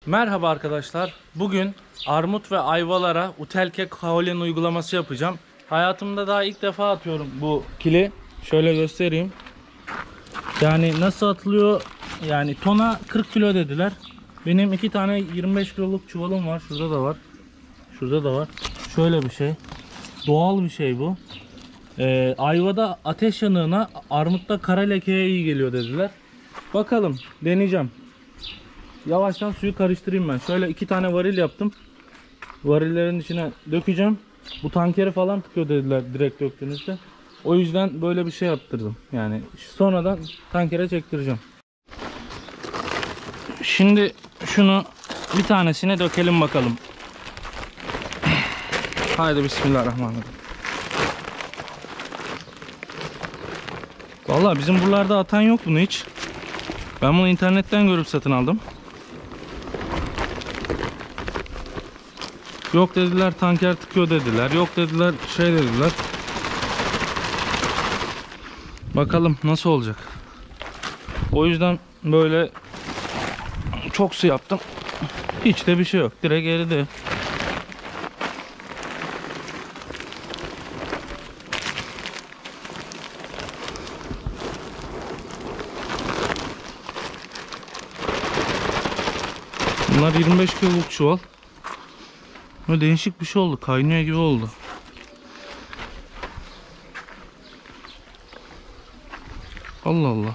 Merhaba arkadaşlar. Bugün armut ve ayvalara Utelke Kaolin uygulaması yapacağım. Hayatımda daha ilk defa atıyorum bu kili. Şöyle göstereyim. Yani nasıl atılıyor? Yani tona 40 kilo dediler. Benim 2 tane 25 kiloluk çuvalım var. Şurada da var. Şurada da var. Şöyle bir şey. Doğal bir şey bu. Ayvada ateş yanığına, armutta kara lekeye iyi geliyor dediler. Bakalım, deneyeceğim. Yavaştan suyu karıştırayım ben. Şöyle 2 tane varil yaptım. Varillerin içine dökeceğim. Bu tankeri falan tıkıyor dediler direkt döktüğünüzde. O yüzden böyle bir şey yaptırdım. Yani sonradan tankere çektireceğim. Şimdi şunu bir tanesine dökelim bakalım. Haydi bismillahirrahmanirrahim. Vallahi bizim buralarda atan yok bunu hiç. Ben bunu internetten görüp satın aldım. Yok dediler tanker tıkıyor dediler. Yok dediler şey dediler. Bakalım nasıl olacak. O yüzden böyle çok su yaptım. Hiç de bir şey yok. Direkt eridi. Bunlar 25 kiloluk çuval. Böyle değişik bir şey oldu. Kaynıyor gibi oldu. Allah Allah.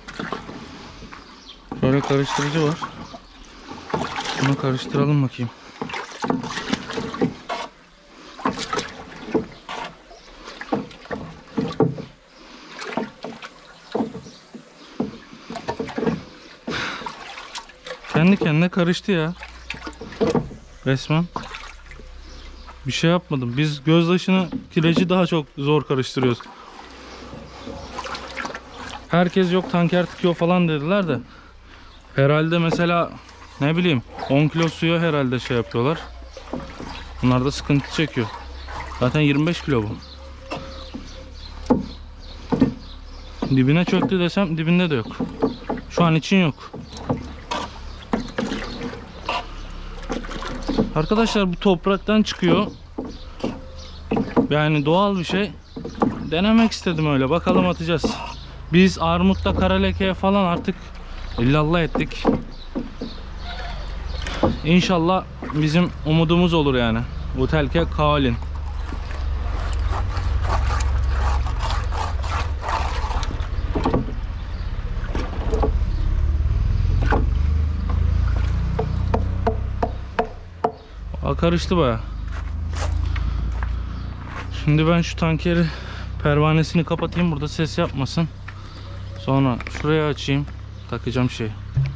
Böyle karıştırıcı var. Bunu karıştıralım bakayım. Kendi kendine karıştı ya. Resmen. Bir şey yapmadım. Biz gözdaşını, kireci daha çok zor karıştırıyoruz. Herkes yok tanker tıkıyor falan dediler de. Herhalde mesela ne bileyim 10 kilo suya herhalde şey yapıyorlar. Bunlar da sıkıntı çekiyor. Zaten 25 kilo bu. Dibine çöktü desem dibinde de yok. Şu an için yok. Arkadaşlar bu topraktan çıkıyor. Yani doğal bir şey. Denemek istedim öyle. Bakalım atacağız. Biz armutta kara lekeye falan artık illallah ettik. İnşallah bizim umudumuz olur yani. Utelke Kaolin. Karıştı baya. Şimdi ben şu tankeri pervanesini kapatayım, burada ses yapmasın. Sonra şuraya açayım, takacağım şey.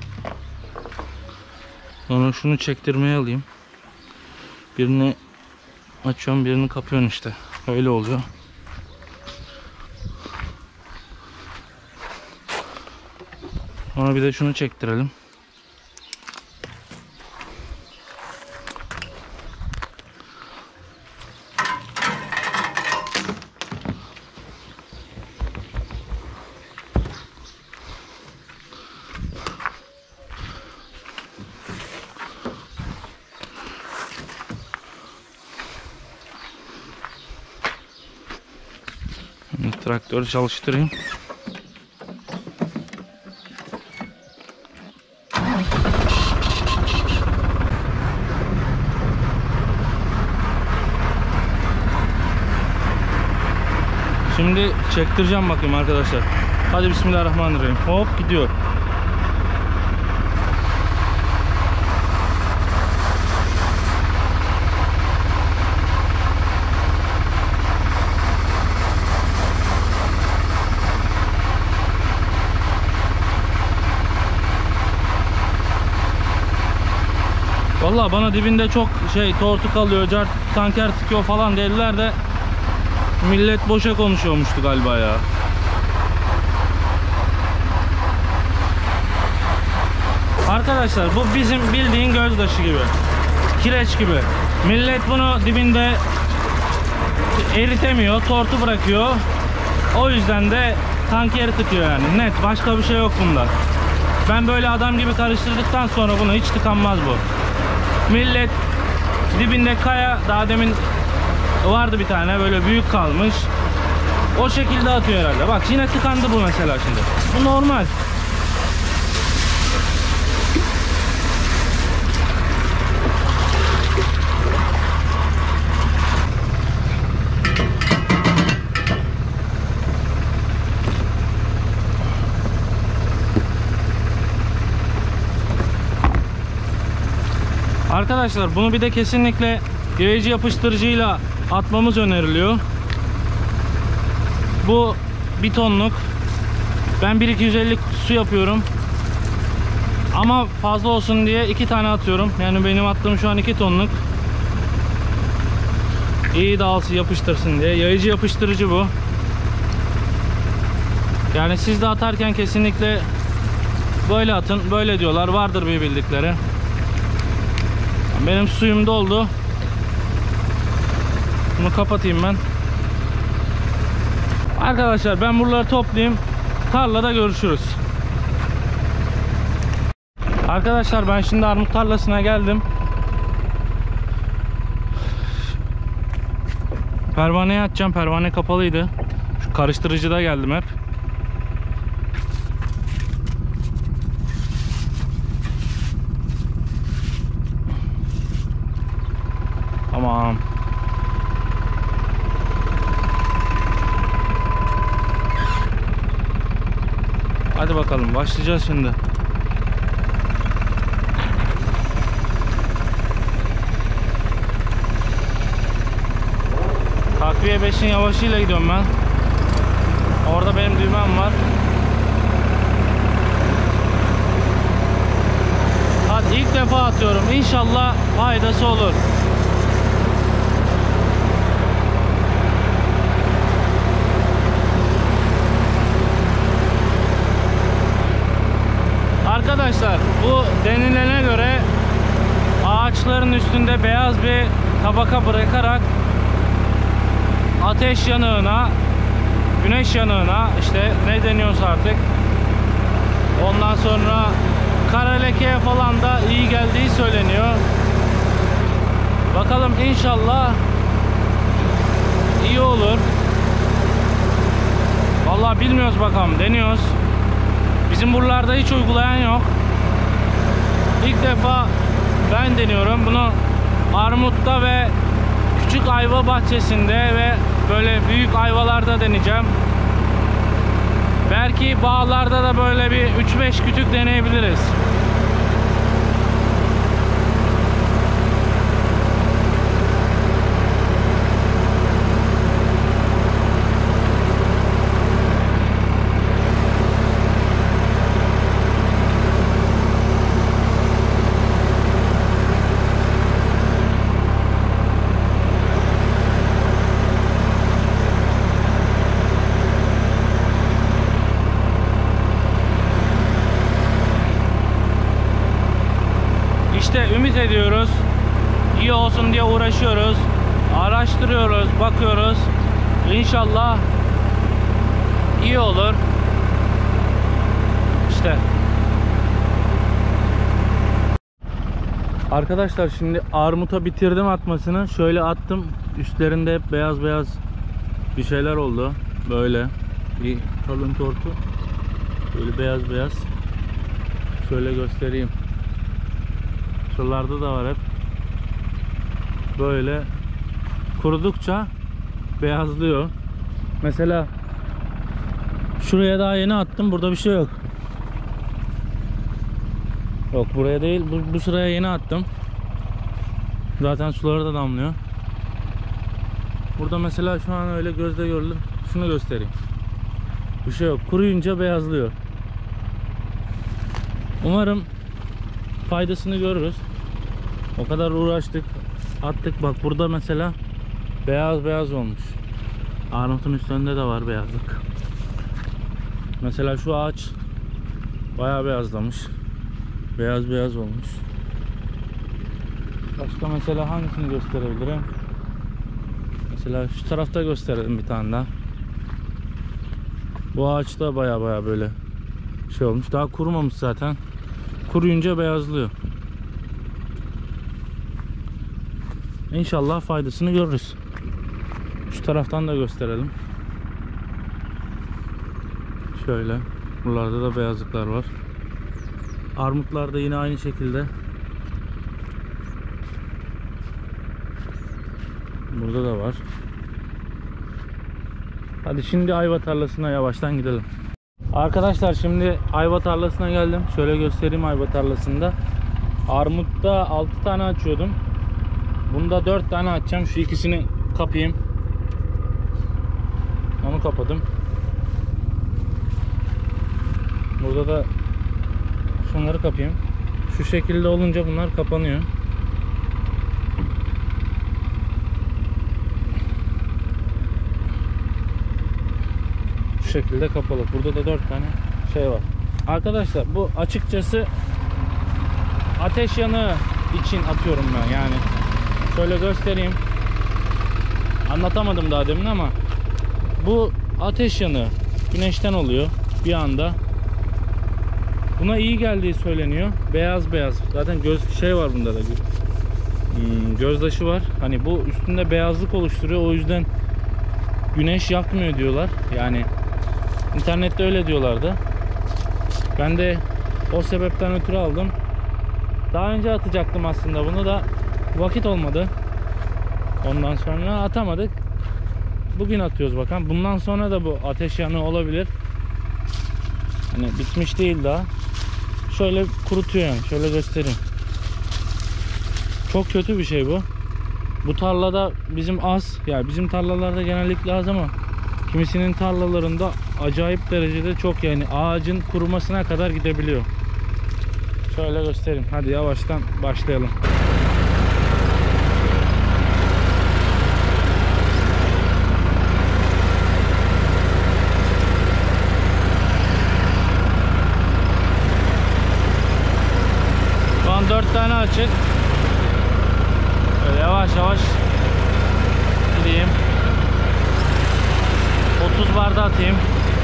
Sonra şunu çektirmeye alayım. Birini açıyorum, birini kapıyorum işte. Öyle oluyor. Sonra bir de şunu çektirelim. Traktörü çalıştırayım. Şimdi çektireceğim bakayım arkadaşlar. Hadi bismillahirrahmanirrahim. Hop gidiyor. Vallahi bana dibinde çok tortu kalıyor, tanker tıkıyor falan dediler de millet boşa konuşuyormuştu galiba ya. Arkadaşlar bu bizim bildiğin gözdaşı gibi, kireç gibi. Millet bunu dibinde eritemiyor, tortu bırakıyor. O yüzden de tankeri tıkıyor yani. Net, başka bir şey yok bunda. Ben böyle adam gibi karıştırdıktan sonra bunu hiç tıkanmaz bu. Millet dibinde kaya, daha demin vardı bir tane böyle büyük kalmış. O şekilde atıyor herhalde. Bak yine tıkandı bu mesela şimdi. Bu normal. Arkadaşlar bunu bir de kesinlikle yayıcı yapıştırıcıyla atmamız öneriliyor. Bu 1 tonluk. Ben 1.250 su yapıyorum. Ama fazla olsun diye 2 tane atıyorum. Yani benim attığım şu an 2 tonluk. İyi dağılsın, yapıştırsın diye. Yayıcı yapıştırıcı bu. Yani siz de atarken kesinlikle böyle atın. Böyle diyorlar. Vardır bir bildikleri. Benim suyum doldu. Bunu kapatayım ben. Arkadaşlar ben buraları toplayayım. Tarlada görüşürüz. Arkadaşlar ben şimdi armut tarlasına geldim. Pervaneye atacağım. Pervane kapalıydı. Şu karıştırıcıda geldim hep. Tamam. Hadi bakalım başlayacağız şimdi. Takviye 5'in yavaşıyla gidiyorum ben. Orada benim düğmem var. Hadi ilk defa atıyorum. İnşallah faydası olur. Arkadaşlar bu denilene göre ağaçların üstünde beyaz bir tabaka bırakarak ateş yanığına, güneş yanığına, işte ne deniyorsa artık, ondan sonra kara lekeye falan da iyi geldiği söyleniyor. Bakalım inşallah iyi olur. Vallahi bilmiyoruz, bakalım deniyoruz. Bizim buralarda hiç uygulayan yok. İlk defa ben deniyorum. Bunu armutta ve küçük ayva bahçesinde ve böyle büyük ayvalarda deneyeceğim. Belki bağlarda da böyle bir 3-5 kütük deneyebiliriz. İşte ümit ediyoruz. İyi olsun diye uğraşıyoruz. Araştırıyoruz, bakıyoruz. İnşallah iyi olur. İşte. Arkadaşlar şimdi armuta bitirdim atmasını. Şöyle attım. Üstlerinde hep beyaz beyaz bir şeyler oldu. Böyle bir kalın tortu. Böyle beyaz beyaz. Şöyle göstereyim. Şuralarda da var hep. Böyle kurudukça beyazlıyor. Mesela şuraya daha yeni attım. Burada bir şey yok. Yok, buraya değil. Bu sıraya yeni attım. Zaten suları da damlıyor. Burada mesela şu an öyle gözle görülür. Şunu göstereyim. Bir şey yok. Kuruyunca beyazlıyor. Umarım faydasını görürüz. O kadar uğraştık, attık. Bak burada mesela beyaz beyaz olmuş. Armutun üstünde de var beyazlık. Mesela şu ağaç bayağı beyazlamış. Beyaz beyaz olmuş. Başka mesela hangisini gösterebilirim? Mesela şu tarafta gösterelim bir tane daha. Bu ağaç da bayağı böyle şey olmuş. Daha kurumamış zaten. Kuruyunca beyazlıyor. İnşallah faydasını görürüz. Şu taraftan da gösterelim. Şöyle. Buralarda da beyazlıklar var. Armutlar da yine aynı şekilde. Burada da var. Hadi şimdi ayva tarlasına yavaştan gidelim. Arkadaşlar şimdi ayva tarlasına geldim. Şöyle göstereyim ayva tarlasında. Armutta 6 tane açıyordum. Bunda 4 tane açacağım. Şu ikisini kapayım. Onu kapadım. Burada da şunları kapayım. Şu şekilde olunca bunlar kapanıyor. Şu şekilde kapalı. Burada da 4 tane şey var. Arkadaşlar bu açıkçası ateş yanığı için atıyorum ben. Yani şöyle göstereyim. Anlatamadım daha demin ama bu ateş yanığı güneşten oluyor bir anda. Buna iyi geldiği söyleniyor. Beyaz beyaz. Zaten şey var bunda da. Gözdaşı var. Hani bu üstünde beyazlık oluşturuyor. O yüzden güneş yakmıyor diyorlar. Yani internette öyle diyorlardı. Ben de o sebepten ötürü aldım. Daha önce atacaktım aslında bunu da vakit olmadı. Ondan sonra atamadık. Bugün atıyoruz bakalım. Bundan sonra da bu ateş yanığı olabilir. Hani bitmiş değil daha. Şöyle kurutuyor yani. Şöyle göstereyim. Çok kötü bir şey bu. Bu tarlada bizim az. Yani bizim tarlalarda genellikle az ama kimisinin tarlalarında acayip derecede çok, yani ağacın kurumasına kadar gidebiliyor. Şöyle göstereyim. Hadi yavaştan başlayalım. Şu an 4 tane açık. Böyle yavaş yavaş gideyim. 30 barda atayım.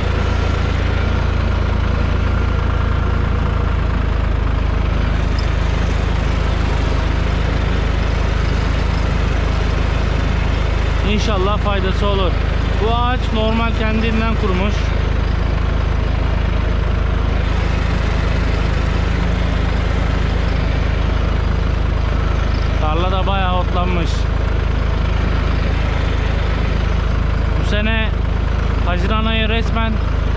İnşallah faydası olur. Bu ağaç normal kendinden kurumuş. Tarla da bayağı otlanmış. Bu sene Haziran ayı resmen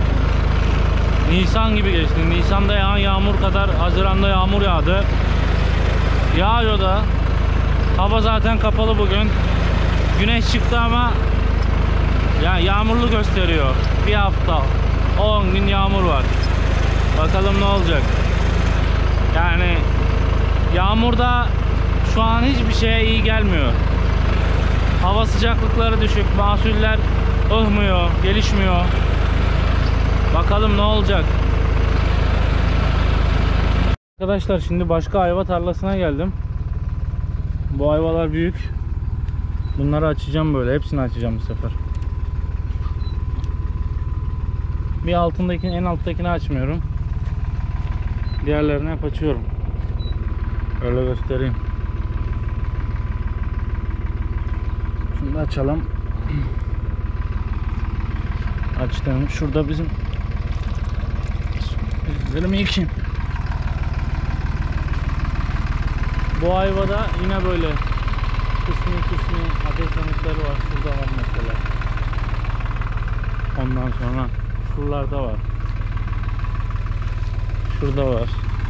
Nisan gibi geçti. Nisan'da yağan yağmur kadar Haziran'da yağmur yağdı. Yağıyor da. Hava zaten kapalı bugün. Güneş çıktı ama ya yağmurlu gösteriyor. Bir hafta 10 gün yağmur var. Bakalım ne olacak. Yani yağmurda şu an hiçbir şeye iyi gelmiyor. Hava sıcaklıkları düşük. Mahsuller ıhmıyor, gelişmiyor. Bakalım ne olacak. Arkadaşlar şimdi başka ayva tarlasına geldim. Bu ayvalar büyük. Bunları açacağım böyle. Hepsini açacağım bu sefer. Bir altındakini, en alttakini açmıyorum. Diğerlerini hep açıyorum. Öyle göstereyim. Şunu da açalım. Açtım. Şurada bizim üzerimi yıkayım. Bu ayvada yine böyle kısmi ateş yanıkları var. Şurada var mesela. Ondan sonra şuralarda var. Şurada var.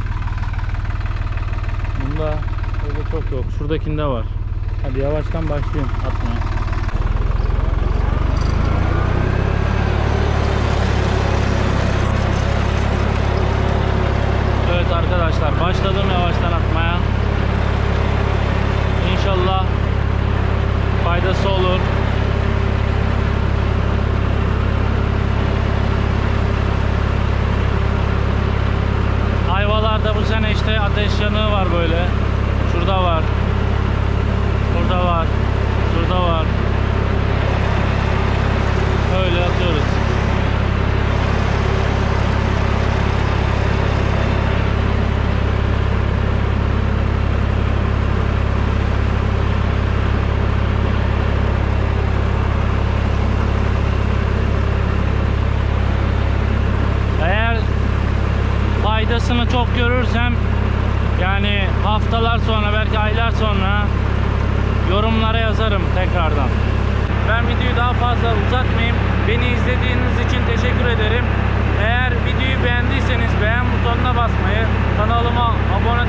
Bunda öyle çok yok. Şuradakinde var. Hadi yavaştan başlayayım atmaya. Evet arkadaşlar, başladım yavaştan atmaya. İnşallah faydası olur. Ayvalarda bu sene işte ateş yanığı var böyle. Şurada var. Burada var. Şurada var. Öyle atıyoruz. faydasını çok görürsem, yani haftalar sonra, belki aylar sonra yorumlara yazarım tekrardan. Ben videoyu daha fazla uzatmayayım. Beni izlediğiniz için teşekkür ederim. Eğer videoyu beğendiyseniz beğen butonuna basmayı, kanalıma abone